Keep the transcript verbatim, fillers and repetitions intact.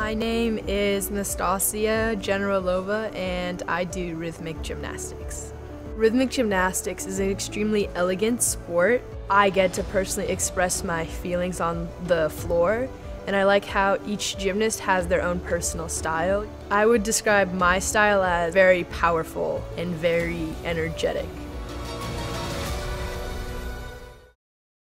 My name is Nastasya Generalova, and I do rhythmic gymnastics. Rhythmic gymnastics is an extremely elegant sport. I get to personally express my feelings on the floor, and I like how each gymnast has their own personal style. I would describe my style as very powerful and very energetic.